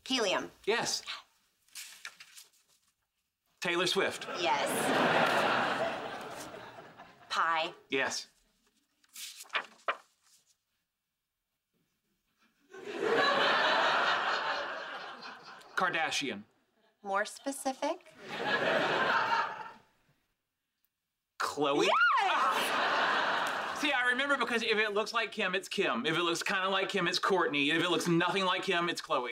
Helium. Yes. Taylor Swift. Yes. Pie. Yes. Kardashian. More specific? Chloe? Yes! See, I remember because if it looks like Kim, it's Kim. If it looks kind of like Kim, it's Courtney. If it looks nothing like Kim, it's Chloe.